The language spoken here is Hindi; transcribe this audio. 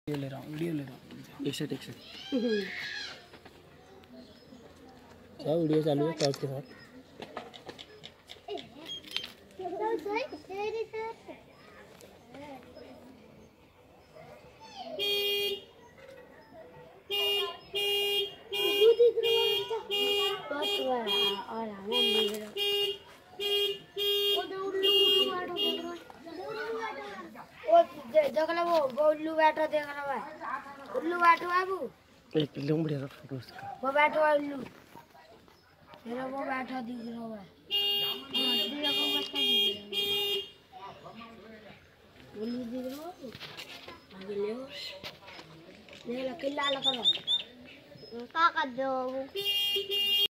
वीडियो ले रहा हूँ एक सेट सब वीडियो चालू है टॉर्च के साथ। और हमें देख लो वो उल्लू बैठा देख रहा है। उल्लू बैठा बाबू एक लूं बढ़िया फोटो उसका। वो बैठा है उल्लू मेरा वो बैठा दिख रहा है। उल्लू दिख रहा है आगे ले लो किल्ला लगा लो का कर दो।